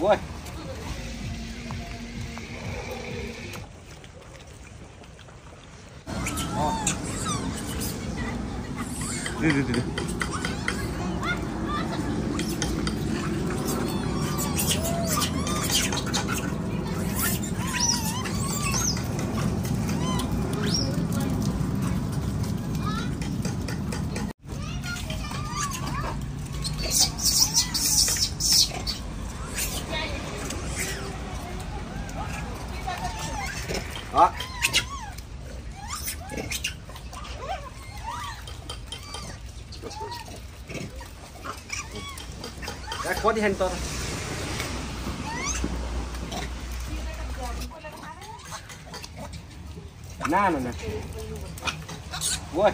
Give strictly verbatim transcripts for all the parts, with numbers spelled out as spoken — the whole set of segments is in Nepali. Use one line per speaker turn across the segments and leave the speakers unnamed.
Ui. Đi đi đi đi. Đó. Đã có đi hành to thôi. Na nè nè. Ui.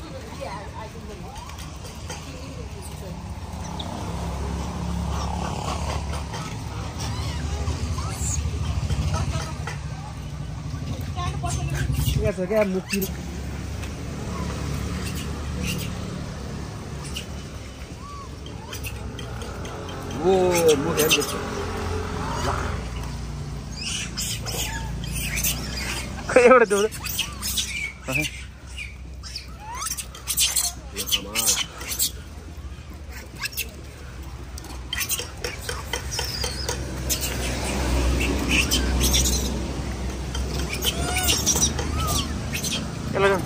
Nghe rồi cái em một kilo. Wow, mua em được. Cái em được rồi. Cái này.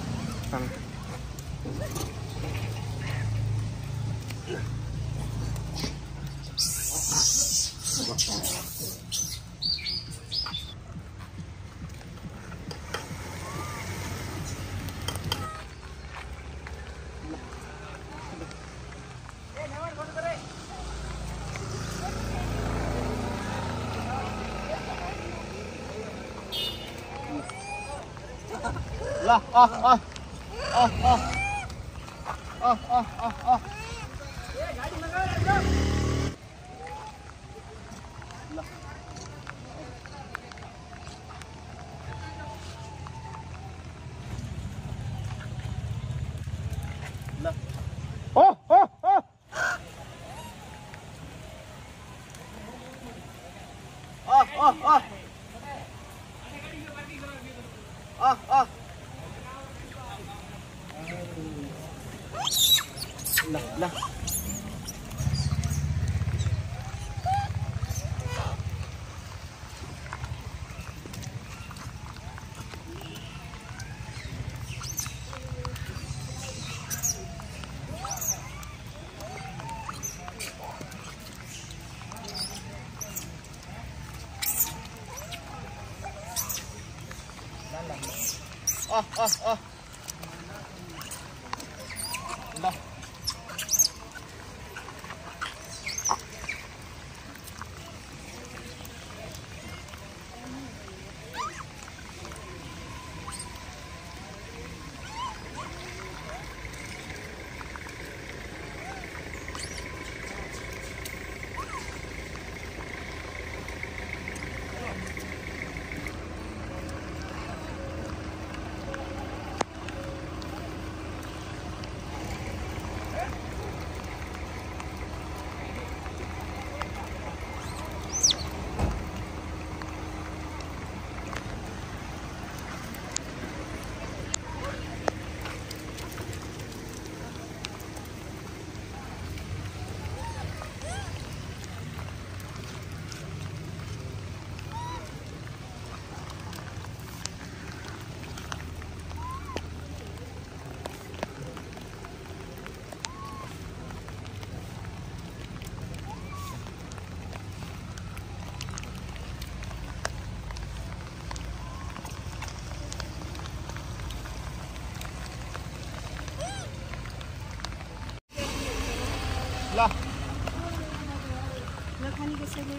Lah, ah, ah, ah, ah, ah, ah, ah, ah. Oh, oh, oh. Ah, ah, ah. Ah, ah. Lah, lah. Ah, ah, ah. Lah. Lah.
ल खानी कसैले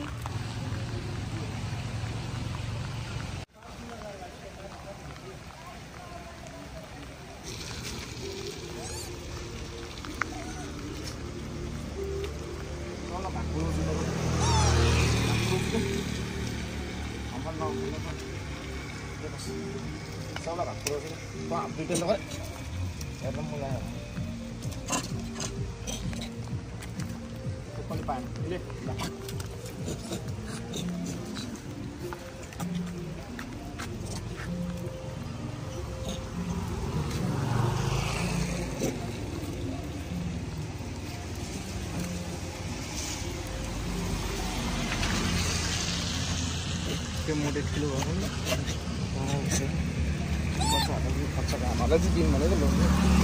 Sao là pro sih? Pak, update lo kan? Karena mulai. Depan depan. Ini. त्यो मोटे ठुलो भयो नि बच्चाहरूलाई खर्च हामीलाई चाहिँ दिउँ भनेर लोन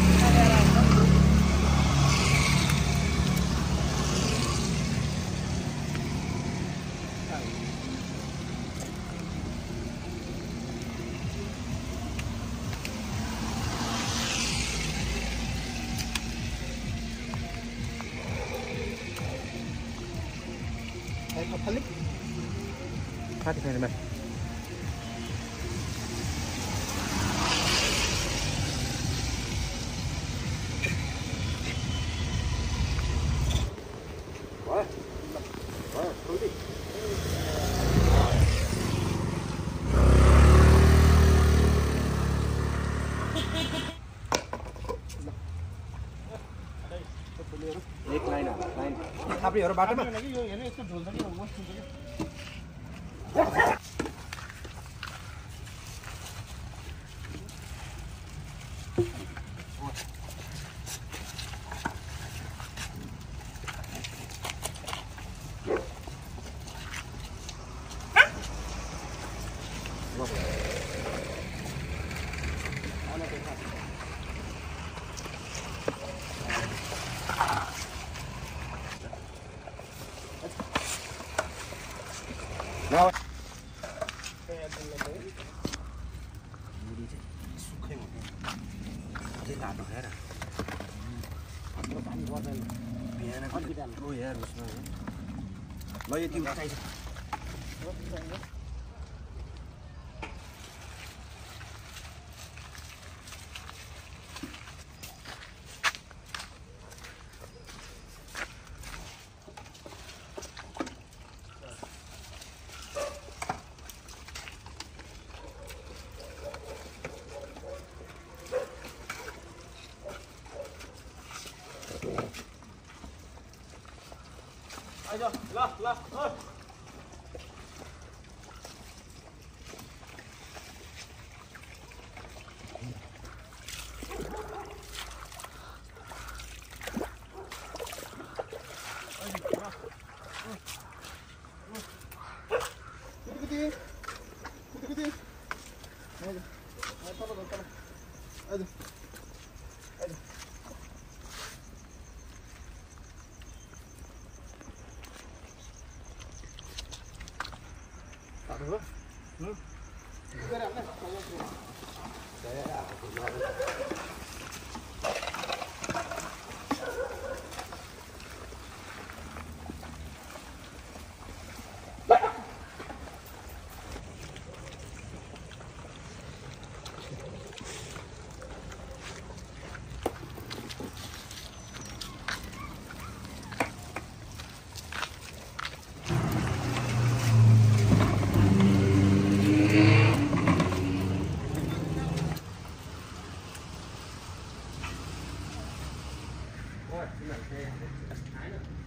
खाली खाती खाने मा एक लाइन लाइन थाप्रीहरु बाटोमा यो हेर्नु यसको ढोल पनि होस् हुन्छ के Now, ayo, lah, lah, oh. Hmm? Rồi, xin lỗi.